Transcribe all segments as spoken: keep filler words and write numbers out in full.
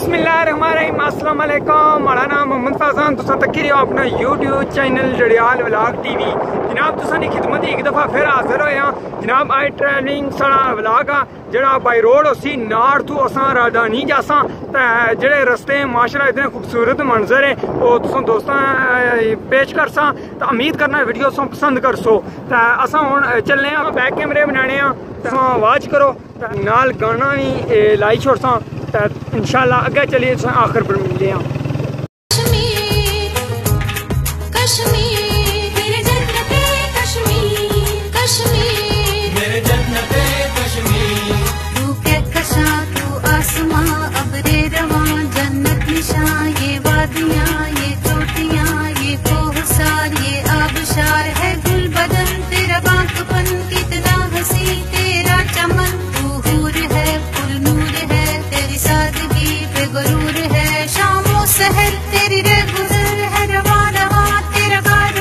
बिस्मिल्लाहिर्रहमानिर्रहीम, अस्सलाम वालेकुम। मेरा नाम मोहम्मद फैजान, तुसा तक्की रहो अपना YouTube channel Jadiyal vlog TV. जनाब तुसा दी खिदमत एक दफ़ा फिर हाजिर होए हां। जनाब आई ट्रैवलिंग साढ़ा व्लॉग आ जेड़ा बाई रोड उसी नार तू असां राजधानी जासां ते जेड़े रस्ते माशाल्लाह इतने खूबसूरत मंजर है वो तुसा दोस्तां पेश करसां। तो उम्मीद करना वीडियो तुसा पसंद करसो। ते असां हुण चलने आं, बैक कैमरे बनाने आ, तुसा आवाज करो नाल गाना भी लाई छोड़सां। इंशाल्लाह अगे चलिए आखिर पर मिलते हैं। कश्मीर कश्मीर मेरे जन्नते कश्मीर कश्मीर मेरे जन्नते कश्मीर। तू कहकशा तू आसमां अबरे रवां जन्नत निशां, ये वादियां ये चोटियां ये कोहसार ये आबशार है गुल बदन तेरा बांकपन कितना हंसी तेरा चमन। तू हूर है पुर नूर है तेरी सादगी पे गुरूर है शामो सहर तेरी रे गुजर है रवा रवा तेरा गार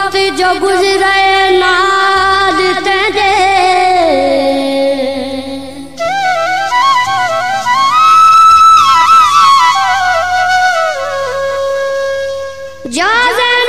वक्त जो गुजरे नाज तेरे जाजन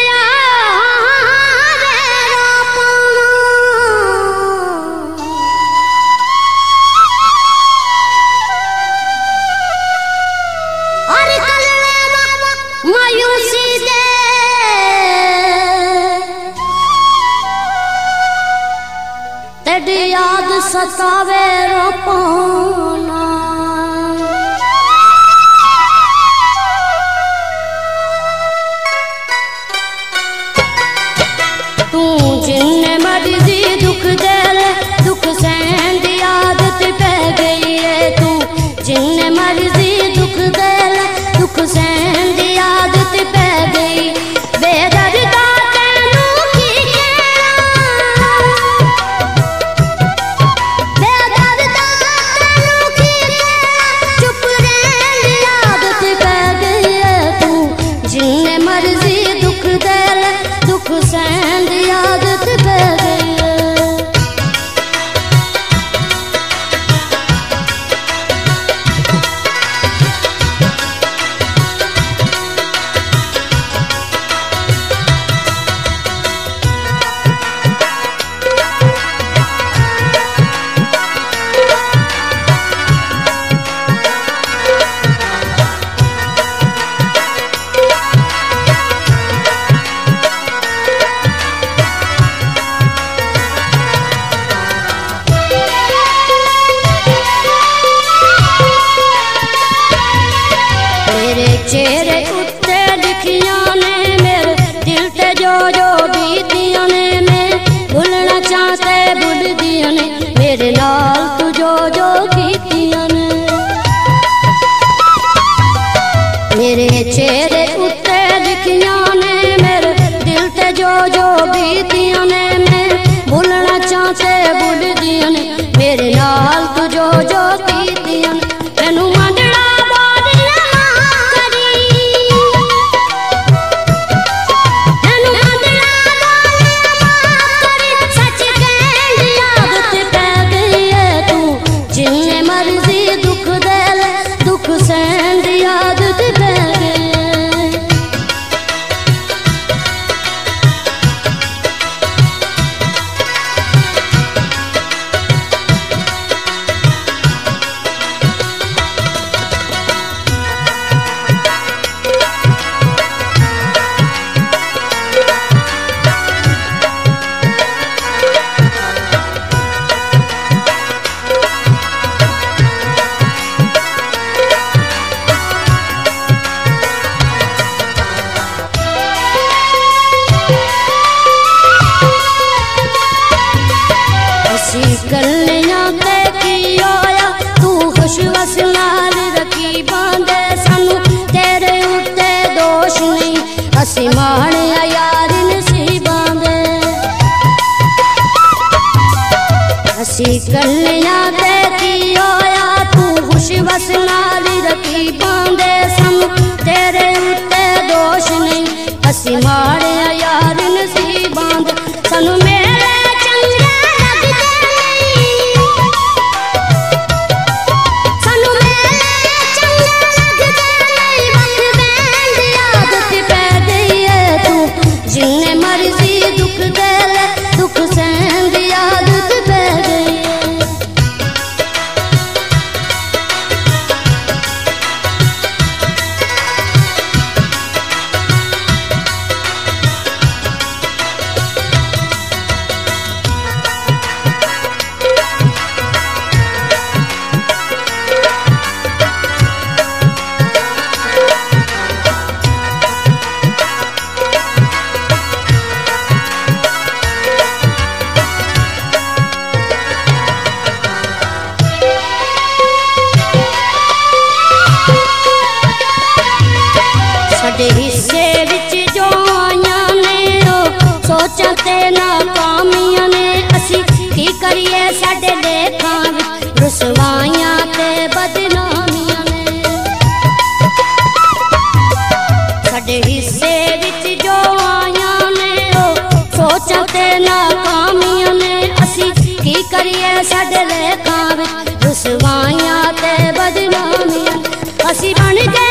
मायूसी दे तेरी याद सतावे रो पाना तू जिन्ने मर्जी दुख दे ले दुख सहन दी आदत पै गई है तू जिन्ने मर्जी दुख दे ले दुख सहन दी आदत पै गई बेदर्दा तैनू की कहना बेदर्दा तैनू की कहना चुप रहन दी आदत पै गई है तू जिन्ने मर्जी दुख दे ले दुख सहन दी आदत पै गई है चेहरे उत्ते लिखियां ने मेरे दिल ते जो जो बीतियां ने मैं भुलना चाहते भुल दियां ने मेरे नाल तू जो जो कीतियां ने मेरे चेहरे उत्ते लिखियां ने मेरे दिल ते जो जो बीतियां ने मैं भुलना चाहते भुल दियां ने मेरे नाल तू जो जो कीतियां ने मैनू मंडड़ा गलियां ते की होया तू खुश वस नाल रखी बांधे सानू तेरे उत्ते दोष नहीं असी माणिया यार नसीबां दे असी गलियां ते की होया तू खुश वस नाल रखी बांधे सानू तेरे उत्ते दोष नहीं असी माणिया यार नसीबां दे सानू मेरे चंगे जिन्ने मर्जी दुख दे ले दुख सहन दी आदत पै गई साडे हिस्से विच जो आइयां ने सोचां ते नाकामियां ने असी की करिए साडे लेखां विच रुसवाइयां ते बदनामियां ने साडे हिस्से विच जो आइयां ने साडे नाकामियां ने असी की करिए साडे लेखां विच रुसवाइयां ते बदनामियां असी बन गए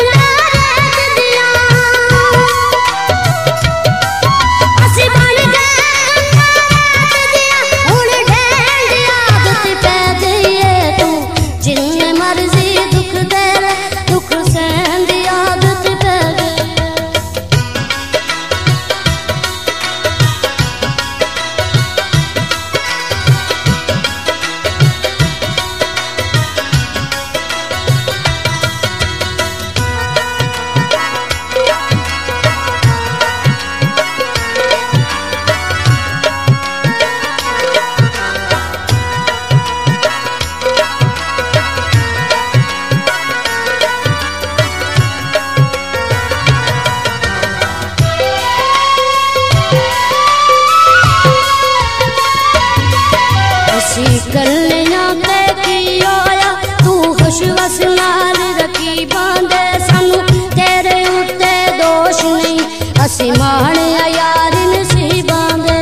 गलियां ते की होया तू खुश वस नाल रखी बांधे सानू तेरे उत्ते दोष नहीं असी माणिया यार नसीबां दे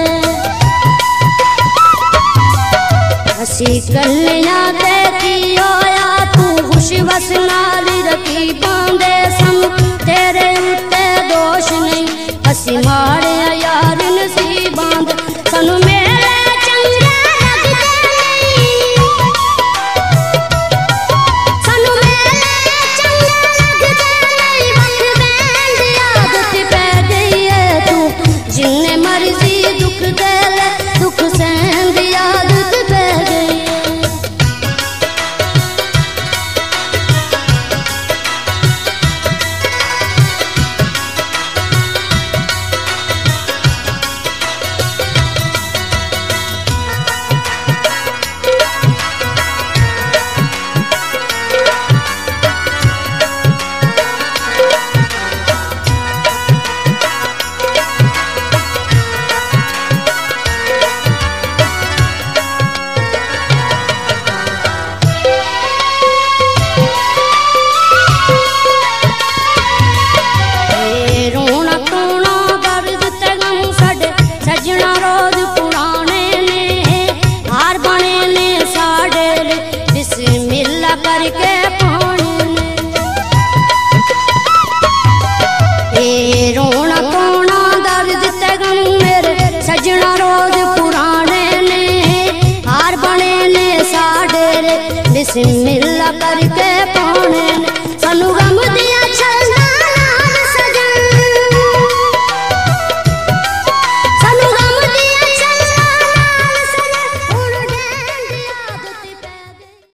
असी गलियां ते की होया तू खुश वस नाल रखी बांधे सानू तेरे उत्ते दोष नहीं असी माणिया यार नसीबां दे सानू बिस्मिल्लाह।